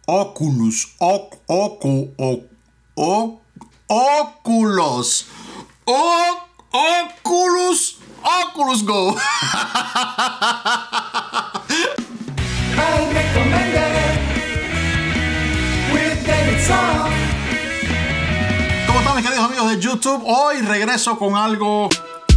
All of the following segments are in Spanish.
Oculus. Oculus. Oculus Go. ¿Cómo están mis queridos amigos de YouTube? Hoy regreso con algo...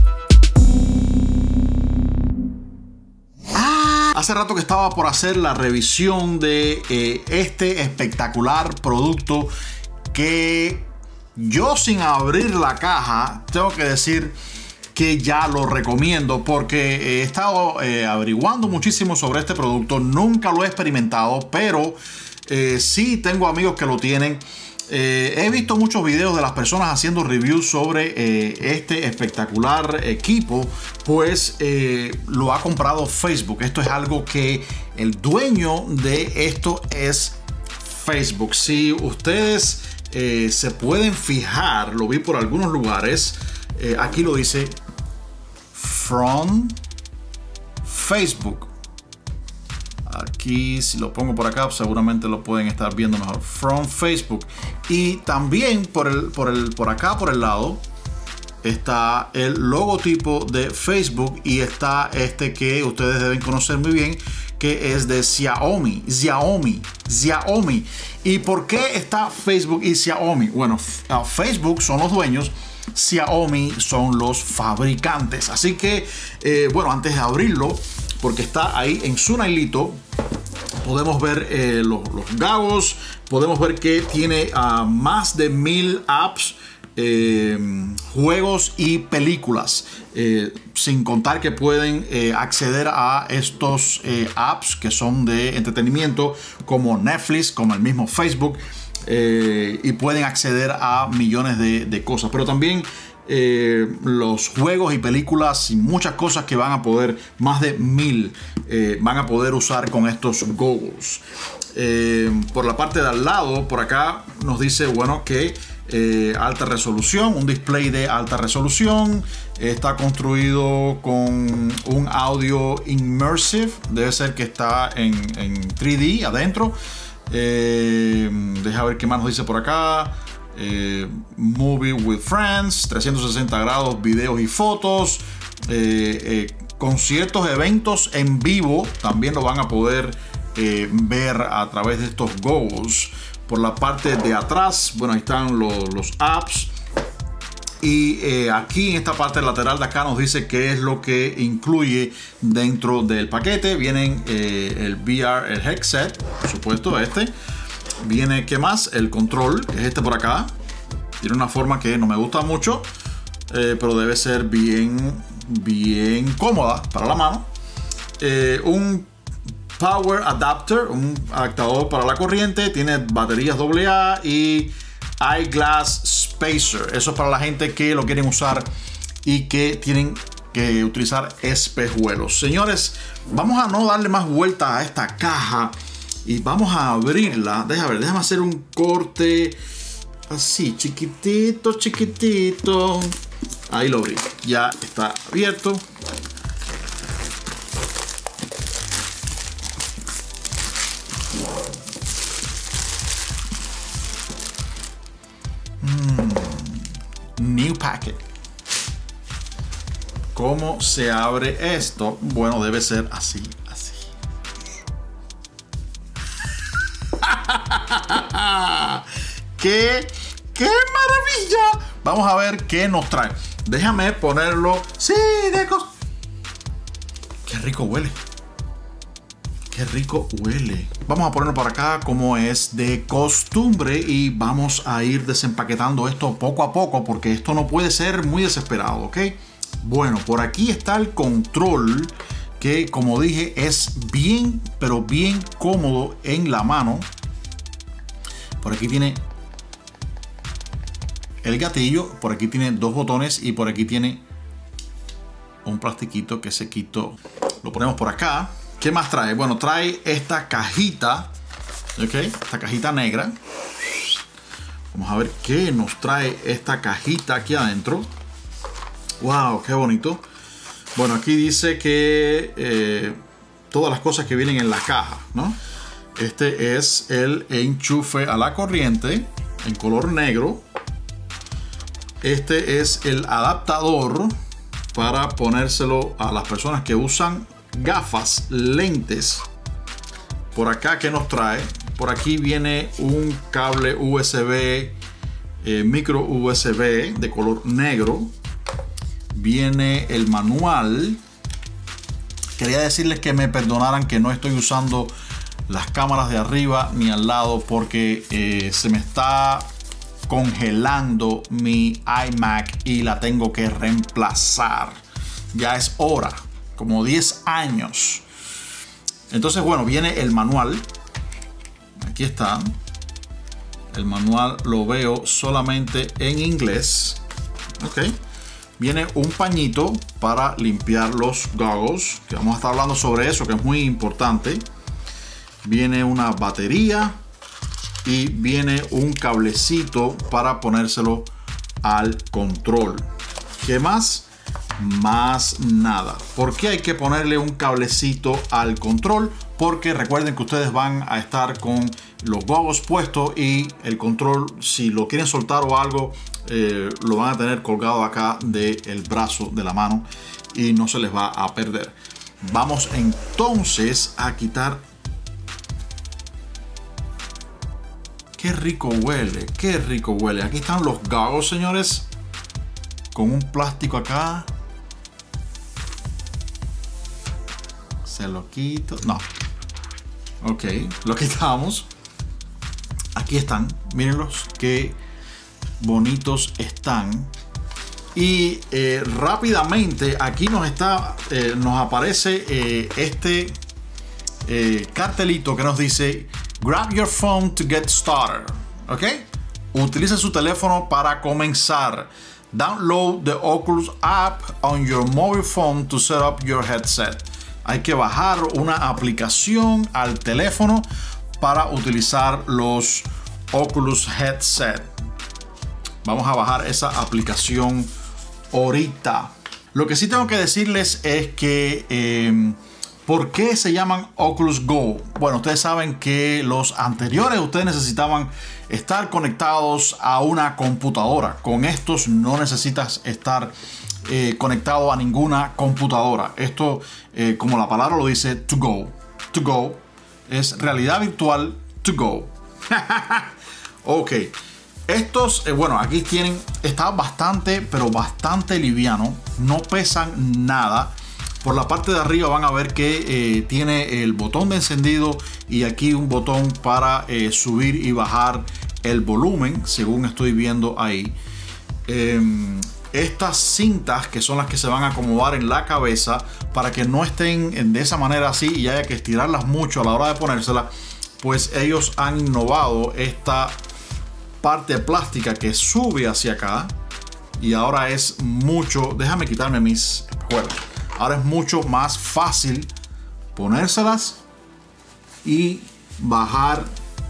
Hace rato que estaba por hacer la revisión de este espectacular producto que yo, sin abrir la caja, tengo que decir que ya lo recomiendo porque he estado averiguando muchísimo sobre este producto. Nunca lo he experimentado, pero sí tengo amigos que lo tienen. He visto muchos videos de las personas haciendo reviews sobre este espectacular equipo, pues lo ha comprado Facebook. Esto es algo que el dueño de esto es Facebook. Si ustedes se pueden fijar, lo vi por algunos lugares, aquí lo dice From Facebook. Aquí, si lo pongo por acá, seguramente lo pueden estar viendo mejor. From Facebook. Y también por acá, por el lado, está el logotipo de Facebook. Y está este que ustedes deben conocer muy bien, que es de Xiaomi. ¿Y por qué está Facebook y Xiaomi? Bueno, Facebook son los dueños, Xiaomi son los fabricantes. Así que, bueno, antes de abrirlo, porque está ahí en su nailito, podemos ver los gagos, podemos ver que tiene más de 1000 apps, juegos y películas, sin contar que pueden acceder a estos apps que son de entretenimiento como Netflix, como el mismo Facebook, y pueden acceder a millones de cosas, pero también los juegos y películas y muchas cosas que van a poder, más de 1000 van a poder usar con estos goggles. Por la parte de al lado, por acá nos dice, bueno, que alta resolución, un display de alta resolución, está construido con un audio immersive, debe ser que está en 3D adentro. Deja ver qué más nos dice por acá. Movie with Friends, 360 grados, videos y fotos, conciertos, eventos en vivo, también lo van a poder ver a través de estos goggles. Por la parte de atrás, bueno, ahí están los apps. Y aquí en esta parte lateral de acá nos dice qué es lo que incluye dentro del paquete. Vienen el VR, el headset, por supuesto, Viene, ¿qué más? El control, que es este por acá. Tiene una forma que no me gusta mucho, pero debe ser bien cómoda para la mano. Un power adapter, un adaptador para la corriente. Tiene baterías AA y eyeglass spacer. Eso es para la gente que lo quieren usar y que tienen que utilizar espejuelos. Señores, vamos a no darle más vueltas a esta caja y vamos a abrirla. Déjame hacer un corte así, chiquitito. Ahí lo abrí. Ya está abierto. New packet. ¿Cómo se abre esto? Bueno, debe ser así. ¡Qué maravilla! Vamos a ver qué nos trae. Déjame ponerlo. Sí, qué rico huele. Vamos a ponerlo por acá como es de costumbre y vamos a ir desempaquetando esto poco a poco porque esto no puede ser muy desesperado, ¿ok? Bueno, por aquí está el control que, como dije, es bien, pero bien cómodo en la mano. Por aquí tiene el gatillo, por aquí tiene dos botones y por aquí tiene un plastiquito que se quitó. Lo ponemos por acá. ¿Qué más trae? Bueno, trae esta cajita, ¿ok? Esta cajita negra. Vamos a ver qué nos trae esta cajita aquí adentro. ¡Wow! ¡Qué bonito! Bueno, aquí dice que todas las cosas que vienen en la caja, ¿no? Este es el enchufe a la corriente en color negro. Este es el adaptador para ponérselo a las personas que usan gafas, lentes. Por acá, ¿qué nos trae? Por aquí viene un cable USB, micro USB de color negro. Viene el manual. Quería decirles que me perdonaran que no estoy usando las cámaras de arriba ni al lado porque se me está congelando mi iMac y la tengo que reemplazar. Ya es hora, como 10 años. Entonces, bueno, viene el manual. Aquí está. El manual lo veo solamente en inglés. Ok. Viene un pañito para limpiar los goggles, que vamos a estar hablando sobre eso, que es muy importante. Viene una batería y viene un cablecito para ponérselo al control. ¿Qué más? Más nada. ¿Por qué hay que ponerle un cablecito al control? Porque recuerden que ustedes van a estar con los goggles puestos y el control, si lo quieren soltar o algo, lo van a tener colgado acá del brazo de la mano y no se les va a perder. Vamos entonces a quitar. Qué rico huele, qué rico huele. Aquí están los goggles, señores, con un plástico acá. Se lo quito. No. Ok, lo quitamos. Aquí están. Mírenlos, qué bonitos están. Y rápidamente aquí nos aparece este cartelito que nos dice Grab your phone to get started. Ok. Utilice su teléfono para comenzar. Download the Oculus app on your mobile phone to set up your headset. Hay que bajar una aplicación al teléfono para utilizar los Oculus Headset. Vamos a bajar esa aplicación ahorita. Lo que sí tengo que decirles es que ¿por qué se llaman Oculus Go? Bueno, ustedes saben que los anteriores ustedes necesitaban estar conectados a una computadora. Con estos no necesitas estar conectado a ninguna computadora. Esto, como la palabra lo dice, to go. To go es realidad virtual to go. Ok. Estos, bueno, aquí tienen, está bastante, pero bastante liviano. No pesan nada. Por la parte de arriba van a ver que tiene el botón de encendido y aquí un botón para subir y bajar el volumen, según estoy viendo ahí. Estas cintas, que son las que se van a acomodar en la cabeza para que no estén de esa manera así y haya que estirarlas mucho a la hora de ponérsela, pues ellos han innovado esta parte plástica que sube hacia acá y ahora es mucho, déjame quitarme mis espejuelos. Ahora es mucho más fácil ponérselas y bajar.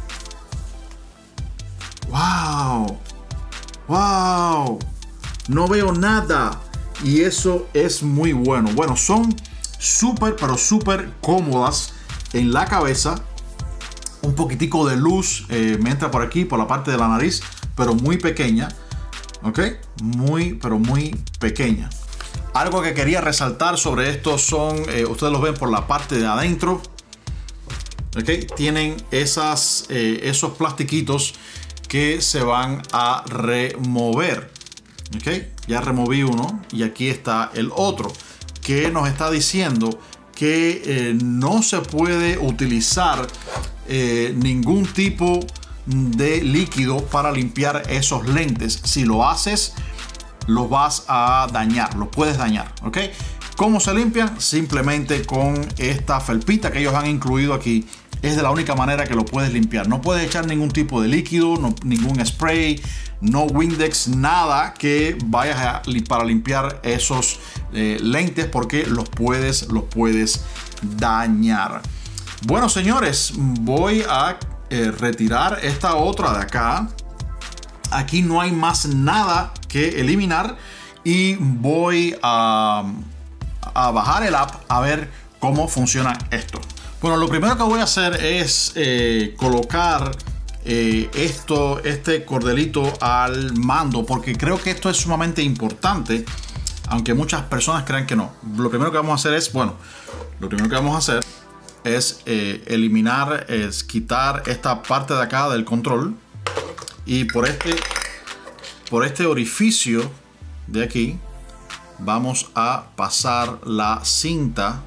¡Wow! ¡Wow! No veo nada. Y eso es muy bueno. Bueno, son súper, pero súper cómodas en la cabeza. Un poquitico de luz me entra por aquí, por la parte de la nariz, pero muy pequeña. ¿Ok? Muy, pero muy pequeña. Algo que quería resaltar sobre estos son, ustedes los ven por la parte de adentro. ¿Okay? Tienen esos plastiquitos que se van a remover. ¿Okay? Ya removí uno y aquí está el otro, que nos está diciendo que no se puede utilizar ningún tipo de líquido para limpiar esos lentes. Si lo haces, los vas a dañar, los puedes dañar. ¿Ok? ¿Cómo se limpian? Simplemente con esta felpita que ellos han incluido aquí. Es de la única manera que lo puedes limpiar. No puedes echar ningún tipo de líquido, ningún spray, no Windex, nada que vayas para limpiar esos lentes, porque los puedes dañar. Bueno, señores, voy a retirar esta otra de acá. Aquí no hay más nada que eliminar y voy a bajar el app a ver cómo funciona esto. Bueno, lo primero que voy a hacer es colocar este cordelito al mando, porque creo que esto es sumamente importante, aunque muchas personas crean que no. Lo primero que vamos a hacer es eliminar, quitar esta parte de acá del control, y por este orificio de aquí vamos a pasar la cinta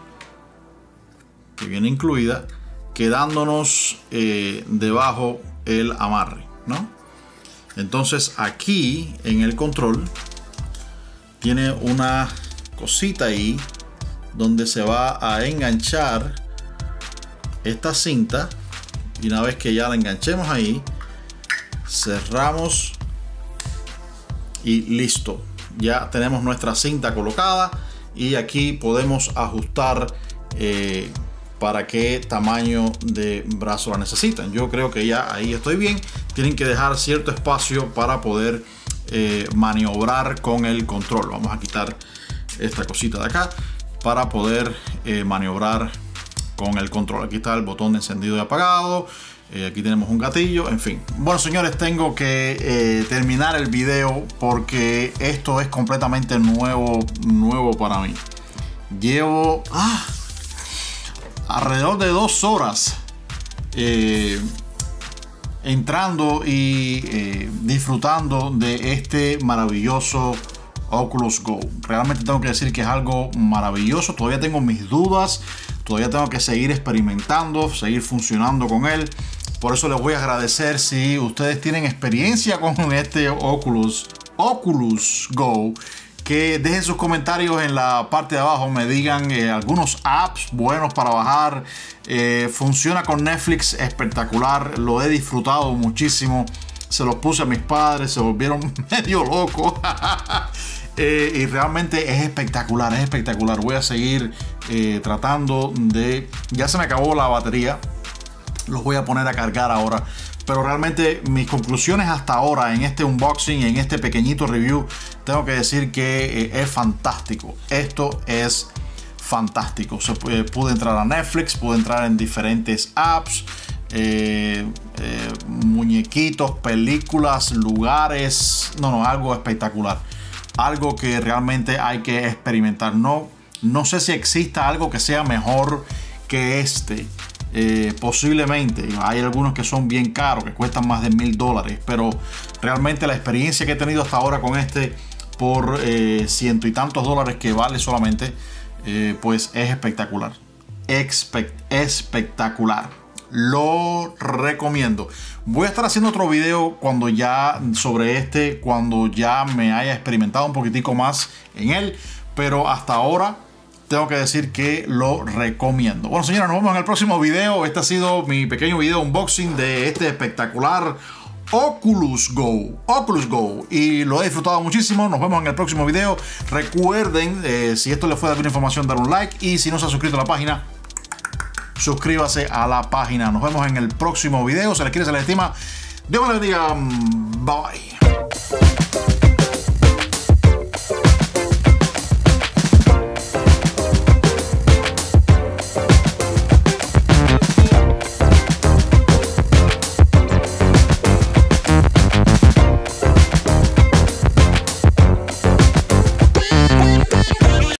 que viene incluida, quedándonos debajo el amarre, ¿no? Entonces aquí en el control tiene una cosita ahí donde se va a enganchar esta cinta, y una vez que ya la enganchemos ahí, cerramos y listo. Ya tenemos nuestra cinta colocada, y aquí podemos ajustar para qué tamaño de brazo la necesitan. Yo creo que ya ahí estoy bien. Tienen que dejar cierto espacio para poder maniobrar con el control. Vamos a quitar esta cosita de acá para poder maniobrar con el control. Aquí está el botón de encendido y apagado. Aquí tenemos un gatillo, en fin. Bueno, señores, tengo que terminar el video porque esto es completamente nuevo para mí. Llevo alrededor de 2 horas entrando y disfrutando de este maravilloso Oculus Go. Realmente tengo que decir que es algo maravilloso. Todavía tengo mis dudas, todavía tengo que seguir experimentando, seguir funcionando con él. Por eso les voy a agradecer si ustedes tienen experiencia con este Oculus Go, que dejen sus comentarios en la parte de abajo, me digan algunos apps buenos para bajar. Funciona con Netflix espectacular, lo he disfrutado muchísimo. Se los puse a mis padres, se volvieron medio locos. Y realmente es espectacular, es espectacular. Voy a seguir tratando de... Ya se me acabó la batería, los voy a poner a cargar ahora. Pero realmente mis conclusiones hasta ahora en este unboxing, en este pequeñito review, tengo que decir que es fantástico. Esto es fantástico. Pude entrar a Netflix, pude entrar en diferentes apps, muñequitos, películas, lugares. Algo espectacular. Algo que realmente hay que experimentar. No sé si exista algo que sea mejor que este. Posiblemente hay algunos que son bien caros, que cuestan más de $1000, pero realmente la experiencia que he tenido hasta ahora con este, por ciento y tantos dólares que vale solamente, pues es espectacular. Espectacular. Lo recomiendo. Voy a estar haciendo otro video cuando ya me haya experimentado un poquitico más en él, pero hasta ahora tengo que decir que lo recomiendo. Bueno, señores, nos vemos en el próximo video. Este ha sido mi pequeño video unboxing de este espectacular Oculus Go. Y lo he disfrutado muchísimo. Nos vemos en el próximo video. Recuerden, si esto les fue de alguna información, dar un like. Y si no se ha suscrito a la página, suscríbase a la página. Nos vemos en el próximo video. Se les quiere, se les estima. Dios les bendiga. Bye.